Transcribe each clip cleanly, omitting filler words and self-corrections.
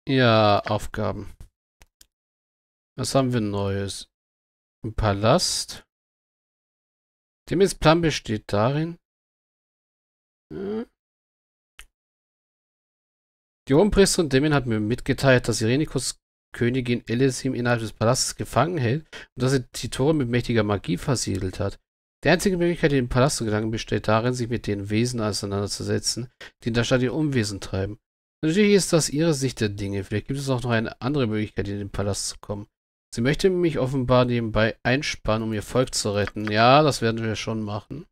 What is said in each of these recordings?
Ja, Aufgaben. Was haben wir Neues? Ein Palast. Demins Plan besteht darin. Hm, Die Hohenpriesterin Demin hat mir mitgeteilt, dass Irenikos Königin Elysim innerhalb des Palastes gefangen hält und dass sie die Tore mit mächtiger Magie versiegelt hat. Die einzige Möglichkeit, in den Palast zu gelangen, besteht darin, sich mit den Wesen auseinanderzusetzen, die in der Stadt ihr Unwesen treiben. Natürlich ist das ihre Sicht der Dinge. Vielleicht gibt es auch noch eine andere Möglichkeit, in den Palast zu kommen. Sie möchte mich offenbar nebenbei einspannen, um ihr Volk zu retten. Ja, das werden wir schon machen.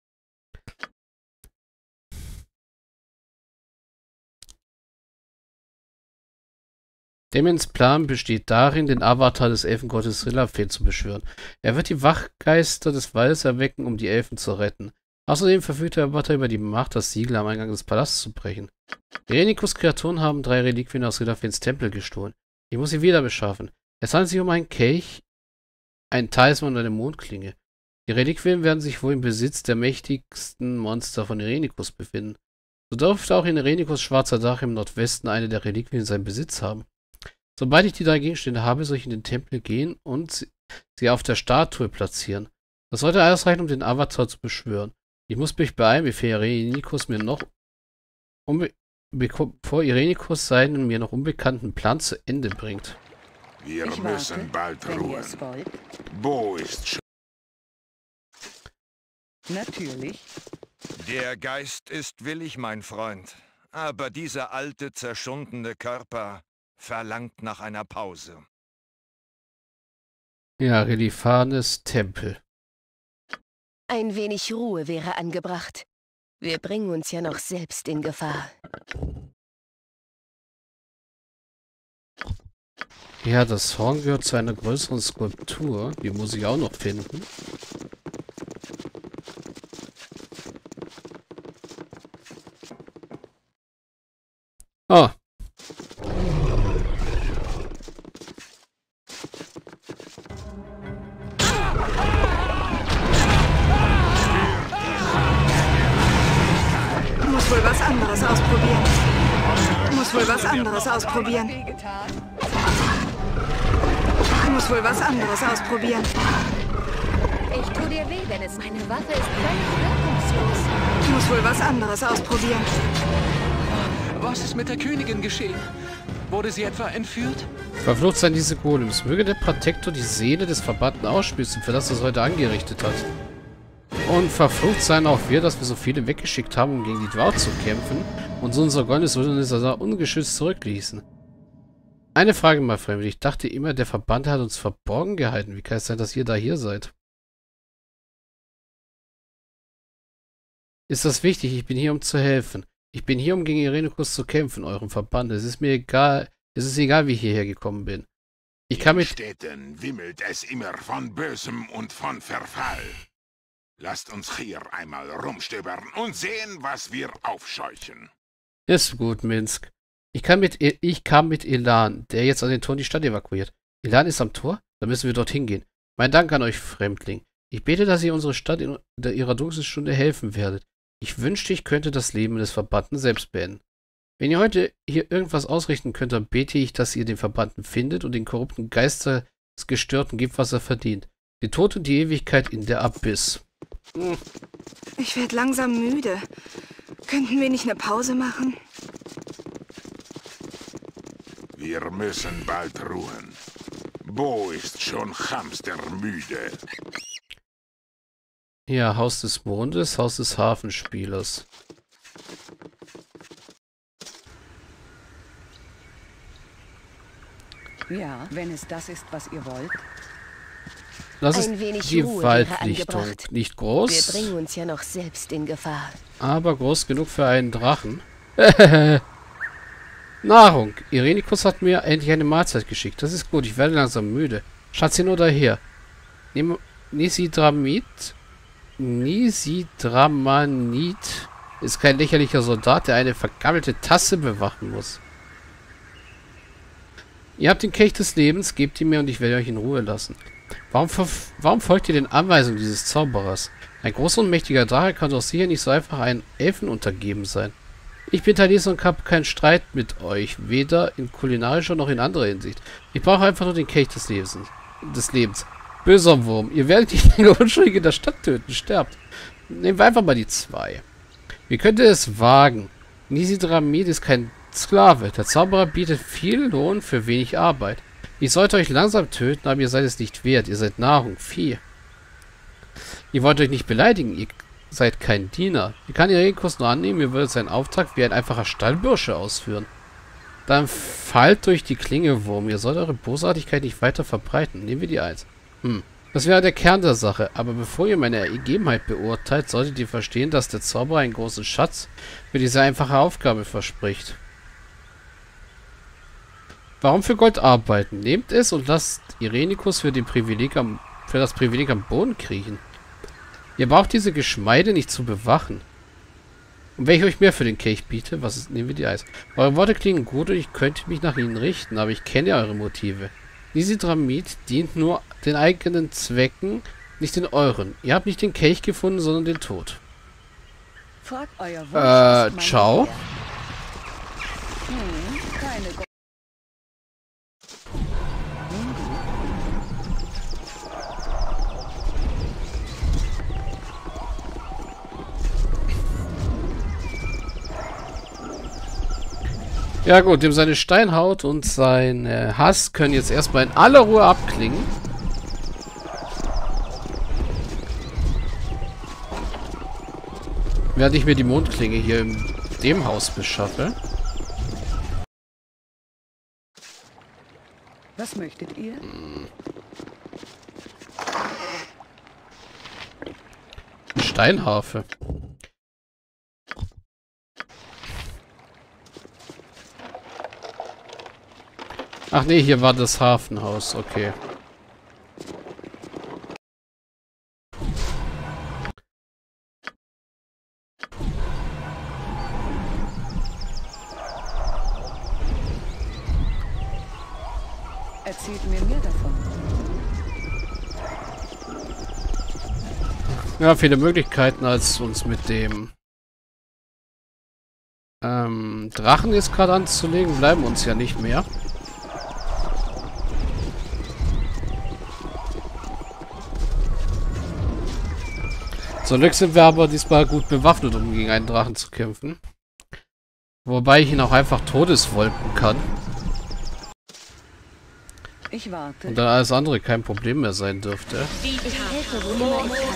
Demens Plan besteht darin, den Avatar des Elfengottes Rilafel zu beschwören. Er wird die Wachgeister des Waldes erwecken, um die Elfen zu retten. Außerdem verfügt der Avatar über die Macht, das Siegel am Eingang des Palastes zu brechen. Irenikos Kreaturen haben 3 Reliquien aus Rilafels Tempel gestohlen. Ich muss sie wieder beschaffen. Es handelt sich um einen Kelch, einen Talisman und eine Mondklinge. Die Reliquien werden sich wohl im Besitz der mächtigsten Monster von Irenikos befinden. So dürfte auch in Irenikos schwarzer Dach im Nordwesten eine der Reliquien in seinem Besitz haben. Sobald ich die 3 Gegenstände habe, soll ich in den Tempel gehen und sie auf der Statue platzieren. Das sollte ausreichen, um den Avatar zu beschwören. Ich muss mich beeilen, bevor Irenikos seinen mir noch unbekannten Plan zu Ende bringt. Wir müssen bald ruhen. Bo ist schon. Natürlich. Der Geist ist willig, mein Freund. Aber dieser alte, zerschundene Körper verlangt nach einer Pause. Ja, Relifanes Tempel. Ein wenig Ruhe wäre angebracht. Wir bringen uns ja noch selbst in Gefahr. Ja, das Horn gehört zu einer größeren Skulptur. Die muss ich auch noch finden. Oh. Muss wohl was anderes ausprobieren. Muss wohl was anderes ausprobieren. Muss wohl was anderes ausprobieren. Ich tu dir weh, Dennis. Meine Waffe ist völlig wirkungslos. Muss wohl was anderes ausprobieren. Was ist mit der Königin geschehen? Wurde sie etwa entführt? Verflucht seien diese Golems. Möge der Protektor die Seele des Verbannten ausspießen, für das er es heute angerichtet hat. Und verflucht seien auch wir, dass wir so viele weggeschickt haben, um gegen die Dwarf zu kämpfen und so unser goldenes Wildnis ungeschützt zurückließen. Eine Frage mal, Fremde. Ich dachte immer, der Verbannte hat uns verborgen gehalten. Wie kann es sein, dass ihr da hier seid? Ist das wichtig? Ich bin hier, um zu helfen. Ich bin hier, um gegen Irenikos zu kämpfen, eurem Verband. Es ist mir egal. Es ist egal, wie ich hierher gekommen bin. Ich kann mit... In Städten wimmelt es immer von Bösem und von Verfall. Lasst uns hier einmal rumstöbern und sehen, was wir aufscheuchen. Ist gut, Minsk. Ich kam mit Elan, der jetzt an den Toren die Stadt evakuiert. Elan ist am Tor? Dann müssen wir dorthin gehen. Mein Dank an euch, Fremdling. Ich bete, dass ihr unsere Stadt in ihrer dunkelsten Stunde helfen werdet. Ich wünschte, ich könnte das Leben des Verbannten selbst beenden. Wenn ihr heute hier irgendwas ausrichten könnt, dann bete ich, dass ihr den Verbannten findet und den korrupten Geist des Gestörten gibt, was er verdient. Den Tod und die Ewigkeit in der Abyss. Ich werde langsam müde. Könnten wir nicht eine Pause machen? Wir müssen bald ruhen. Bo ist schon hamstermüde. Ja, Haus des Mondes, Haus des Hafenspielers. Ja, wenn es das ist, was ihr wollt. Das ist Ein wenig die Ruhe wäre Waldlichtung. angebracht. Nicht Wir groß, bringen uns ja noch selbst in Gefahr. aber groß genug für einen Drachen. Nahrung. Irenikos hat mir endlich eine Mahlzeit geschickt. Das ist gut, ich werde langsam müde. Schatzi, nur daher. Nisidramit ist kein lächerlicher Soldat, der eine vergammelte Tasse bewachen muss. Ihr habt den Kelch des Lebens, gebt ihn mir und ich werde euch in Ruhe lassen. Warum folgt ihr den Anweisungen dieses Zauberers? Ein großer und mächtiger Drache kann doch sicher nicht so einfach einen Elfen untergeben sein. Ich bin Thalis und habe keinen Streit mit euch, weder in kulinarischer noch in anderer Hinsicht. Ich brauche einfach nur den Kelch des Lebens. Böser Wurm, ihr werdet nicht länger unschuldig in der Stadt töten, sterbt. Nehmen wir einfach mal die 2. Wie könnt ihr es wagen? Nisidramid ist kein Sklave. Der Zauberer bietet viel Lohn für wenig Arbeit. Ich sollte euch langsam töten, aber ihr seid es nicht wert. Ihr seid Nahrung, Vieh. Ihr wollt euch nicht beleidigen, ihr seid kein Diener. Ihr kann Irenicus nur annehmen, ihr würdet seinen Auftrag wie ein einfacher Stallbursche ausführen. Dann fallt durch die Klinge, Wurm. Ihr sollt eure Bosartigkeit nicht weiter verbreiten. Nehmen wir die 1. Das wäre der Kern der Sache, aber bevor ihr meine Ergebenheit beurteilt, solltet ihr verstehen, dass der Zauberer einen großen Schatz für diese einfache Aufgabe verspricht. Warum für Gold arbeiten? Nehmt es und lasst Irenicus für das Privileg am Boden kriechen. Ihr braucht diese Geschmeide nicht zu bewachen. Und wenn ich euch mehr für den Kelch biete, nehmen wir die Eis. Eure Worte klingen gut und ich könnte mich nach ihnen richten, aber ich kenne ja eure Motive. Nisidramid dient nur den eigenen Zwecken, nicht den euren. Ihr habt nicht den Kelch gefunden, sondern den Tod. Ciao. Ja gut, dem seine Steinhaut und sein Hass können jetzt erstmal in aller Ruhe abklingen. Während ich mir die Mondklinge hier in dem Haus beschaffe. Was möchtet ihr? Steinharfe. Ach nee, hier war das Hafenhaus, okay. Erzählt mir mehr davon. Ja, viele Möglichkeiten, als uns mit dem Drachen jetzt gerade anzulegen, bleiben uns ja nicht mehr. Zum Glück sind wir aber diesmal gut bewaffnet, um gegen einen Drachen zu kämpfen. Wobei ich ihn auch einfach todeswolken kann. Ich warte. Und dann alles andere kein Problem mehr sein dürfte. Ich helfe, wo immer ich kann.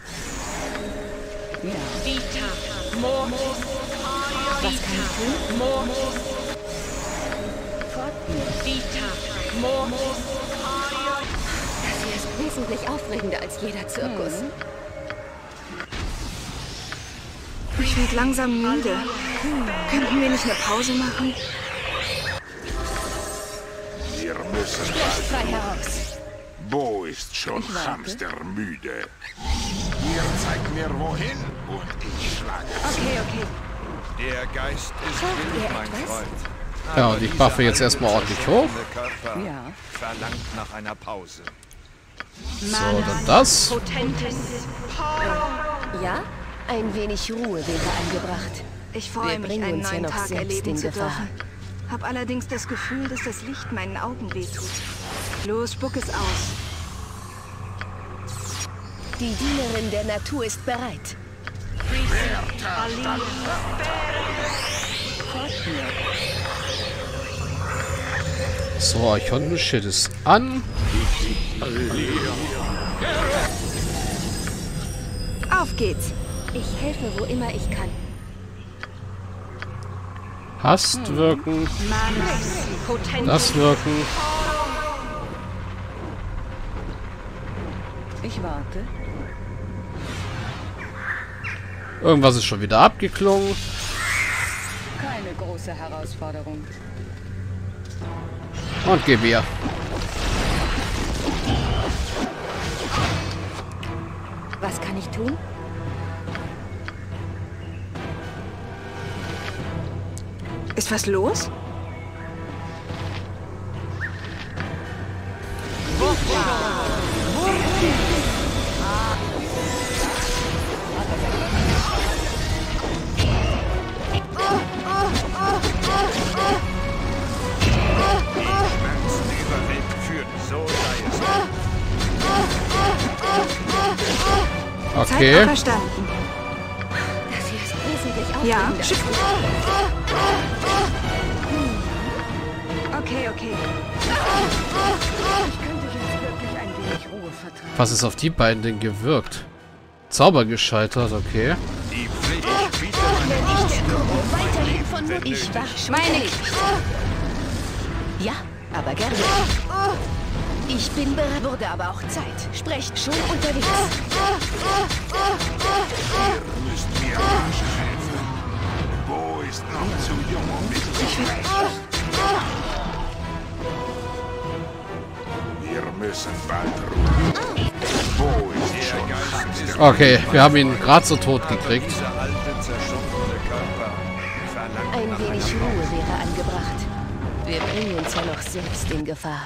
Ja. Was kann ich tun? Folgt mir. Das hier ist wesentlich aufregender als jeder Zirkus. Ich werde langsam müde. Könnten wir nicht eine Pause machen? Wir müssen Sprecht bald. frei heraus. Bo ist schon hamstermüde. Ihr zeigt mir wohin und ich schlage zu. Okay. Der Geist ist Braucht willig, ihr mein etwas? Freund. Ja, Aber und ich dieser buffe jetzt erstmal ordentlich hoch. zerstörende Körper Ja. verlangt nach einer Pause. So, dann das. Ja? Ein wenig Ruhe wäre angebracht. Ich freue Wir mich, bringen einen uns ja neuen noch Tag selbst erleben in zu Gefahr. dürfen. Hab allerdings das Gefühl, dass das Licht meinen Augen wehtut. Los, spuck es aus. Die Dienerin der Natur ist bereit. Folgt mir. So, Archonten-Shit ist an. Auf geht's. Ich helfe, wo immer ich kann. Hast wirken. Das wirken. Ich warte. Irgendwas ist schon wieder abgeklungen. Keine große Herausforderung. Und gib ihr. Was kann ich tun? Ist was los? Okay. Zeit verstanden. Das hier ist wesentlich Ja. aufregender. Okay, okay. Ich könnte jetzt wirklich ein wenig Ruhe vertragen. Was ist auf die beiden denn gewirkt? Zauber gescheitert, okay. Die Pflicht bietet meine Weiterhin von Mut. Ich war schon erledigt. Ja, aber gerne. Ich bin bereit. Wurde aber auch Zeit. Sprecht schon unterwegs. Ihr müsst mir rasch helfen. Bo ist noch zu jung, um mich zu sprechen. Wir müssen bald ruhen. Bo ist schon fast Okay, wir haben ihn gerade so tot gekriegt. Dieser alte, zerschundene Körper verlangt Ein nach wenig einer Ruhe Pause. wäre angebracht. Wir bringen uns ja noch selbst in Gefahr.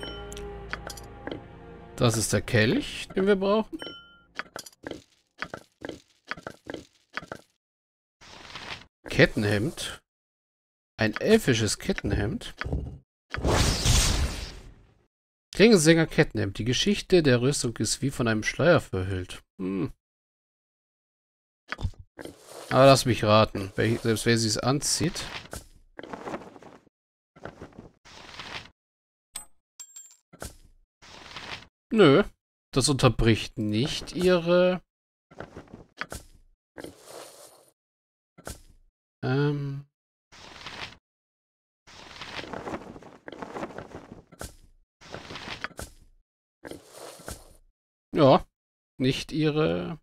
Das ist der Kelch, den wir brauchen. Kettenhemd. Ein elfisches Kettenhemd. Klingelsänger Kettenhemd. Die Geschichte der Rüstung ist wie von einem Schleier verhüllt. Aber lass mich raten. Selbst wer sie es anzieht. Nö. Das unterbricht nicht ihre... Ja, nicht ihre...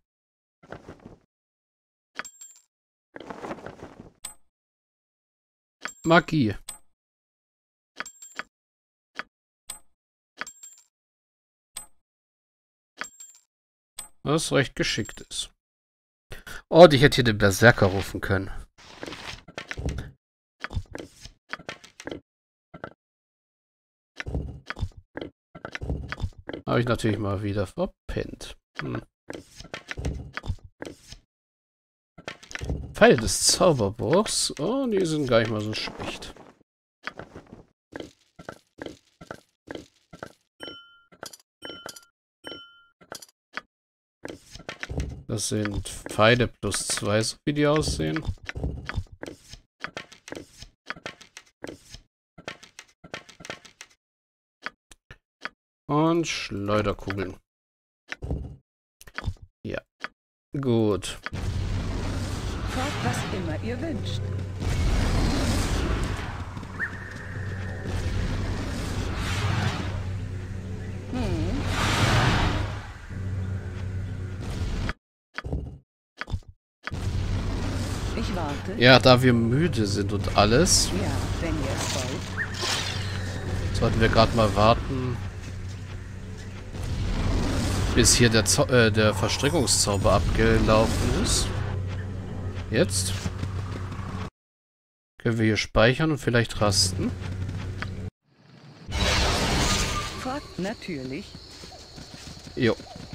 Magie. Was recht geschickt ist. Oh, ich hätte hier den Berserker rufen können. Habe ich natürlich mal wieder verpennt. Pfeile des Zauberbuchs. Oh, die sind gar nicht mal so schlecht. Das sind Pfeile plus 2, so wie die aussehen. Und Schleuderkugeln. Ja. Gut. Fragt, was immer ihr wünscht. Ich warte. Ja, da wir müde sind und alles, Ja, wenn ihr es wollt. sollten wir gerade mal warten, bis hier der Verstrickungszauber abgelaufen ist. Jetzt können wir hier speichern und vielleicht rasten. Fragt natürlich. Jo.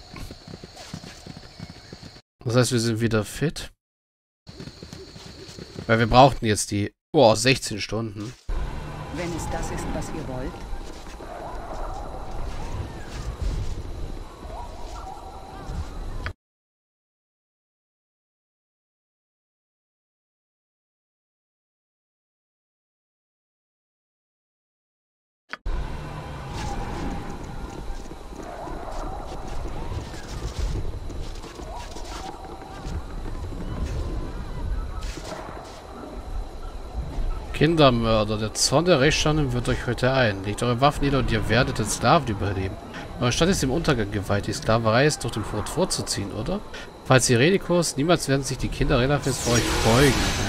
Das heißt, wir sind wieder fit. Weil wir brauchten jetzt die... Oh, 16 Stunden. Wenn es das ist, was ihr wollt. Kindermörder, der Zorn der Rechtschaffenen wird euch heute ein. Legt eure Waffen nieder und ihr werdet den Sklaven überleben. Eure Stadt ist dem Untergang geweiht. Die Sklaverei ist durch den Tod vorzuziehen, oder? Falls ihr Redikos, niemals werden sich die Kinder Relafels vor euch beugen.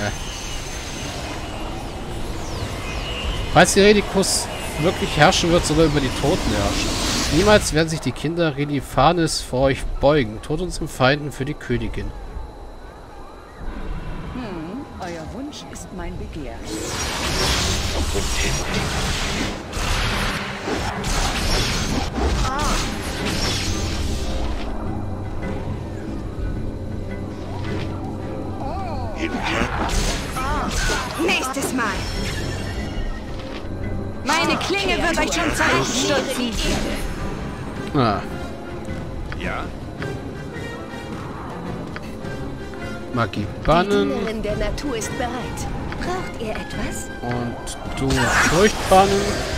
Falls die Redikos wirklich herrschen wird, soll er über die Toten herrschen. Niemals werden sich die Kinder Relifanes vor euch beugen. Tod unseren Feinden für die Königin. Euer Wunsch ist mein Begehr. Nächstes Mal. Meine Klinge wird euch schon zurechtstutzen. Ah. Ja? Magie Die bannen. Dienerin der Natur ist bereit. Braucht ihr etwas? Und du Furcht bannen.